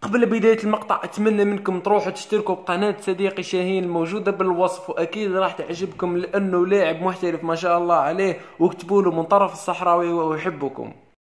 قبل بداية المقطع أتمنى منكم تروحوا تشتركوا بقناة صديقي شاهين الموجودة بالوصف، وأكيد راح تعجبكم لأنه لاعب محترف ما شاء الله عليه، واكتبوا له من طرف الصحراوي وأحبكم.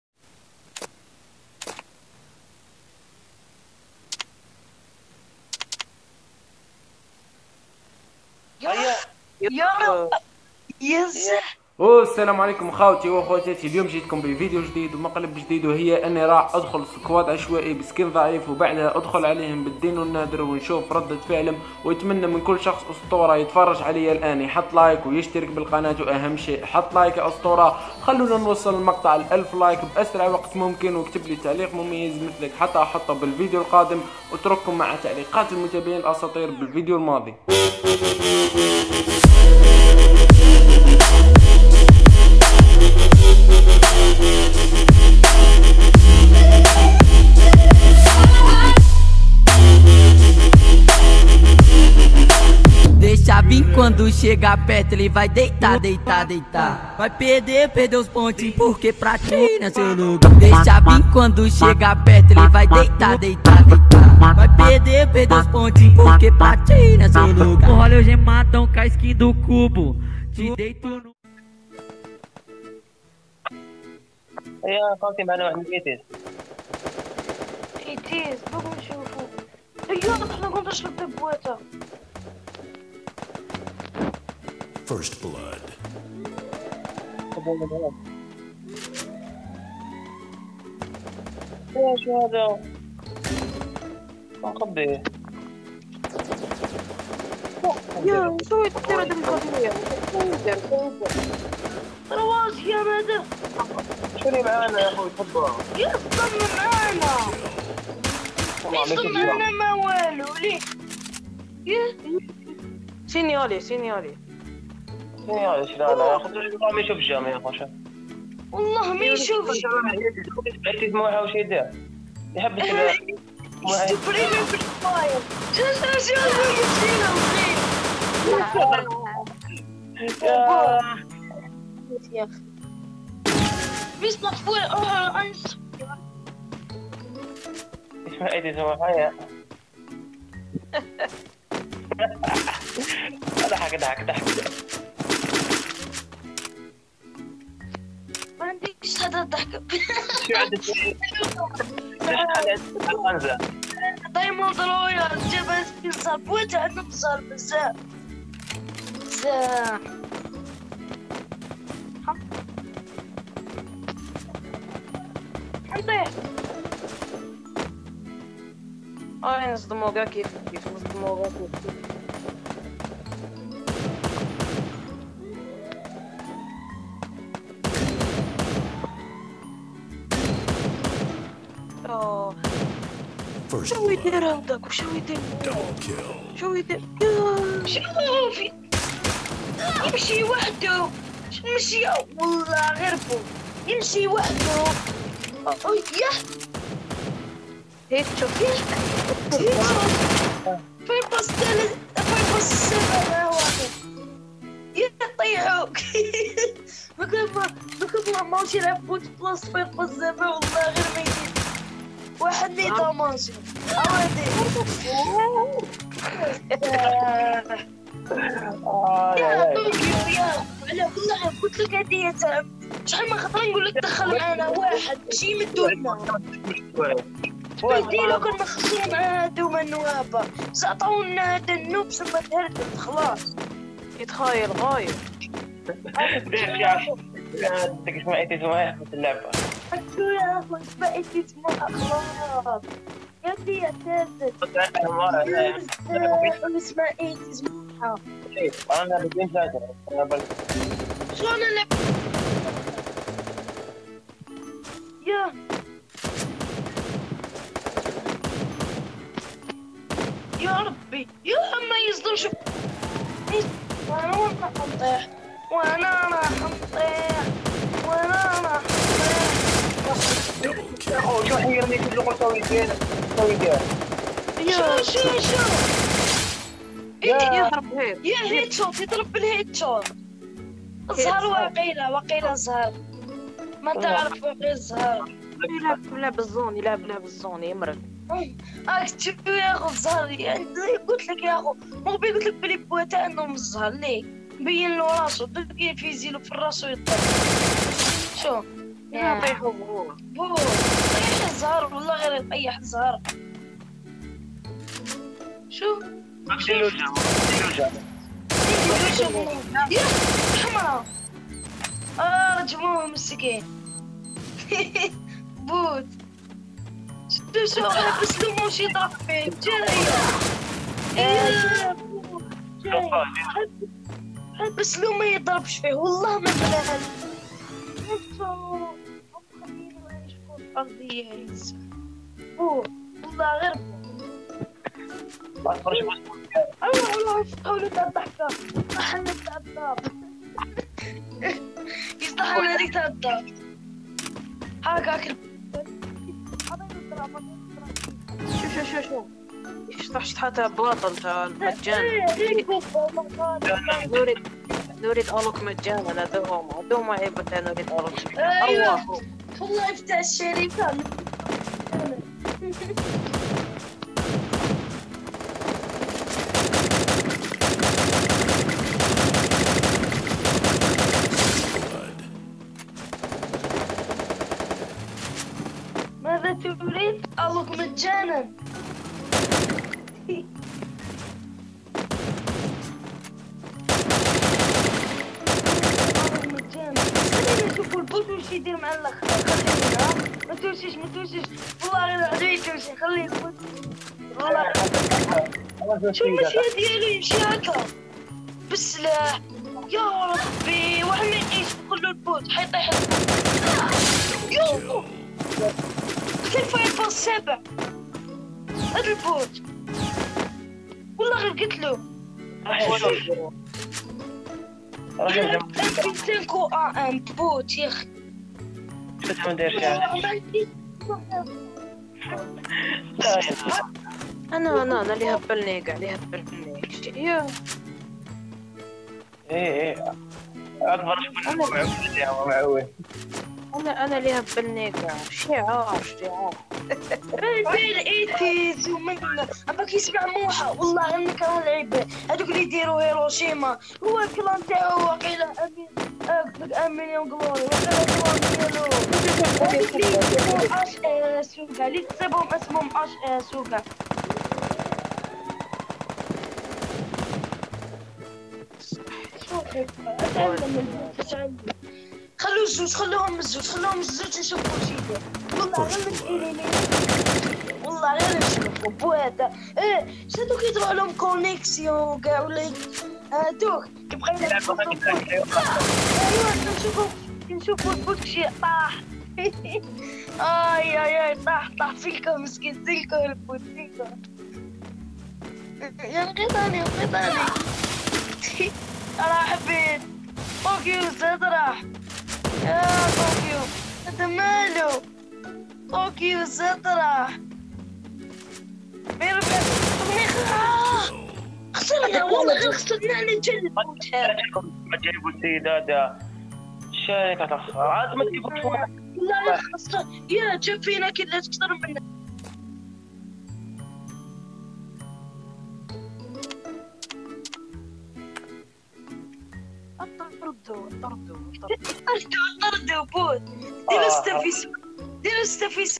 يا يس. السلام عليكم اخواتي واخواتاتي، اليوم جيتكم بفيديو جديد ومقلب جديد، وهي اني راح ادخل سكواد عشوائي بسكين ضعيف، وبعدها ادخل عليهم بالدين النادر ونشوف ردة فعلهم. واتمنى من كل شخص اسطورة يتفرج علي الان يحط لايك ويشترك بالقناة، واهم شيء حط لايك يا اسطورة. خلونا نوصل المقطع ل1000 لايك باسرع وقت ممكن، واكتب لي تعليق مميز مثلك حتى احطه بالفيديو القادم، واترككم مع تعليقات المتابعين الاساطير بالفيديو الماضي. Deixa vir quando chega perto, ele vai deitar, deitar, deitar. Vai perder os pontinhos, porque pra ti não é seu lugar. Deixa vir quando chega perto, ele vai deitar, deitar, deitar. Vai perder os pontinhos, porque pra ti não é seu lugar. Olha o gemadão com a skin do cubo, te deito no... يا خالتي معنا واحد ايتيز بابا نشوفو. ايوه احنا كنا نشرب دبوته. First blood. شو هذا؟ نخبيه. يا شو يطير هذا الكافيه؟ رواز يا ماذا؟ شو اللي معانا يا اخوي تفضل؟ يصدم معانا. يصدم معانا ما والو ليه؟ سينيالي يا شرانا خذوا والله ما يشوف الجامع يا اخوي. والله ما يشوفش. بعتي دموعها وش يدير؟ يحبس يستبريني في الفاير. شو يا اخي بس مطفوع. اسمع ايدي سوا حياة. ضحك ما عنديش هذا الضحك. شو عندك؟ دايما ضروري جبل سبيل بويت عندنا بصار بزاف. حنطيح. نصدموها كيف نصدموها كيف. شو يدير هذاك؟ وشو يدير؟ شو يدير؟ شوفي يمشي وحده. يمشي والله غير بو يمشي وحده. ياه هيك شوفي فين بس السبع واحد يطيحوك. بكل ما ماشي يلعب بوت بلس فين بس السبع والله غير ميتين. واحد لي طماطم عوادي. يا طوكيو يا على كل حال قلت لك هدية. شحال ما خطرة نقول لك دخل معنا واحد ماشي يمدوا لنا. بديلو كنا نخسروا مع هادو من نوابة، عطاونا هذا النوب ثم تهردت خلاص. يتخايل غايب. تسمع ايتيز معايا في اللعبة. شو يا اخوي اسمع ايتيز خلاص. يا ابني يا ساتر. اسمع ايتيز معها. انا بدين شاطر. شلون نلعب؟ يا ربي يا ما يصدمش. وانا راح نطيح. شو حيرني كل لغة سوي كذا. شو يهرب هيك. يا هيد شوت يضرب بالهيد شوت. الزهر وقيلة الزهر ما تعرف باقي الزهر. يلعب الزون يمرق. تشوف يا اخو الزهر يعني قلت لك يا اخو مو قلت لك بلي بوتا عندهم الزهر ليه مبين له راسو كيف يزيلو في الراس ويطلع شو يا طيحوا بو طيح الزهر والله غير يطيح الزهر شو ديروا الجامعة يا حمرا رجموه مسكين بوت شو بس لو موش يضرب فيه بس لو ما يضربش فيه والله ما بلال أرضية ينسى والله غير الله يفتحوا تاع الضحكة يفتحنا تاع الدار يفتحنا هذيك تاع الدار هاكاك شو ايش حتى باطل تاع المجان نريد ألوك مجانا دوم عيبة نريد ألوك الله والله يفتح الشركة ماذا تريد؟ ألوك مجانا خلينا نشوفوا البوت وش يدير مع الاخر خلينا ما توشيش والله غير عدوي تمشي خلي البوت والله شو المشي ديالو يمشي هكا بالسلاح يا ربي واحد ما يعيش كله البوت حيطيح يوه كيف يفوز 7 هذا البوت والله غير قلت له تنكو بوت يا اخي شو ما داير انا اللي هبلني قاعد يهبلني يا ايه اكبر معوي انا اللي هبلني قاعد شعار بين ايتيز ومن اباك يسمع موحة والله انك هالعيبة هذوك اللي يديروا هيروشيما هو الكلام تاعو وقيله امين يوم قلوني وقيله كلام ديالو اش سوقا اللي تصيبهم اسمهم اش سوقا خلوا الزوج خلوهم الزوج نشوفوا شي يدير والله غير مسكينين والله غير نشوفوا بواتا شادوك يديروا لهم كونيكسيون كاع ولا هادوك يبقى ايوا نشوفوا البوت شي طاح اي طاح فيكم مسكين زيكم البوت زيكم يا نقيطاني راح بيت طوكيو زاد راح يا طوكيو هذا مالو طوكيو زاد راح خسرنا والله غير خسرنا على الجنة ما جايبوا السيد هذا الشركة تخسر عاد ما تجيبوا لا غير خسرنا يا جاب فينا كذا تكثر منا طردوا بوت ديروا استفيس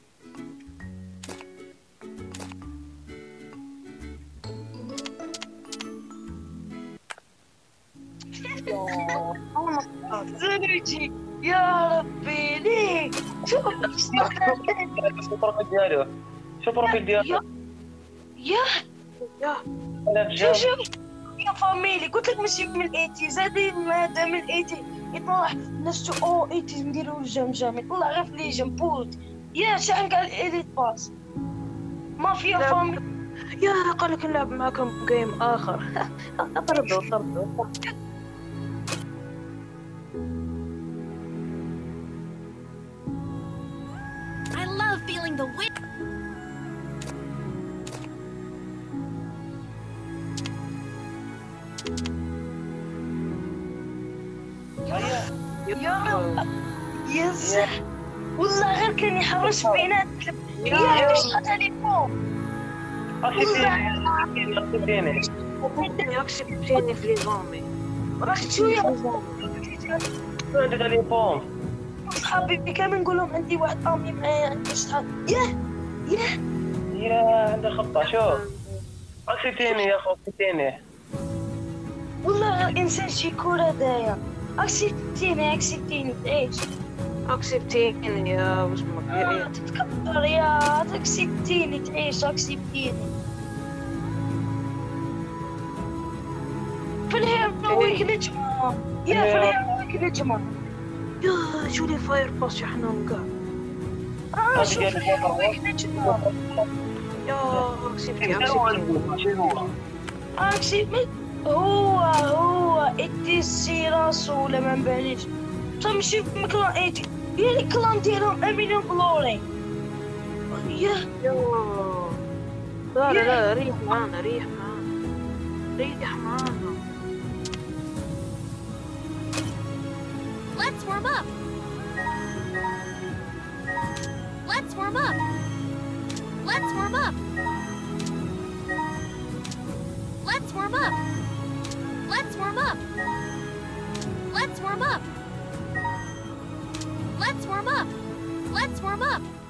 زوجي يا ربي ليه شوف البروفيل ديالو شوف يا فاميلي قلت لك ماشي من الايتي زادي هذا من الايتي يطلع نفسه ايتي نديرو الجمجمة يطلع غير في لي جنبوت يا شحال قال اليت باس ما فيها فاميلي يا قالك نلعب معكم جيم اخر طردوا I love feeling the wind. يا والله غير كان يحرش بينات يا ايش تليفون اكسبتيني اكسبتيني في لي زومبي. راك شويه عندي تليفون صحابي كامل نقول لهم عندي واحد امي معايا عندي صحاب يا عندي خطة. شوف اكسبتيني يا اخو اكسبتيني. والله الانسان شي كورة دايا اكسبتيني تعيش اكسبتيني يا واسمك تتكبر يا اكسبتيني تعيش اكسبتيني في الهيرويك نجمة يا في الهيرويك نجمة يا شو لي فاير باس يا حنان كاع. شوف الهيرويك نجمة يا اكسبتي اكسبتي هو ادي راسو ولا ما نبانيش تمشي بكلان ايتي يا الكلان ديالهم امين بلوري لا ريح معانا Let's warm up. Let's warm up. Let's warm up. Let's warm up. Let's warm up. Let's warm up. Let's warm up. Let's warm up.